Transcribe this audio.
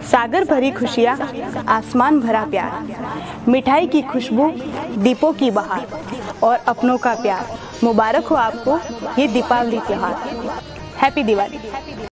सागर भरी खुशियाँ, आसमान भरा प्यार, मिठाई की खुशबू, दीपों की बहार और अपनों का प्यार। मुबारक हो आपको ये दीपावली त्योहार। हैप्पी दिवाली।